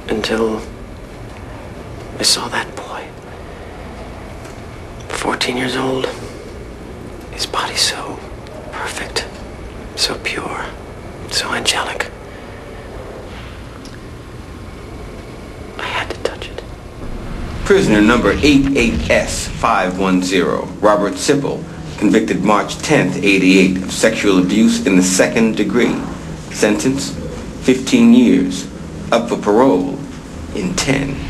until I saw that boy. 14 years old. His body so perfect, so pure, so angelic. I had to touch it. Prisoner number 88S510, Robert Sippel, convicted March 10th, 88, of sexual abuse in the 2nd degree. Sentence, 15 years. Up for parole in 10.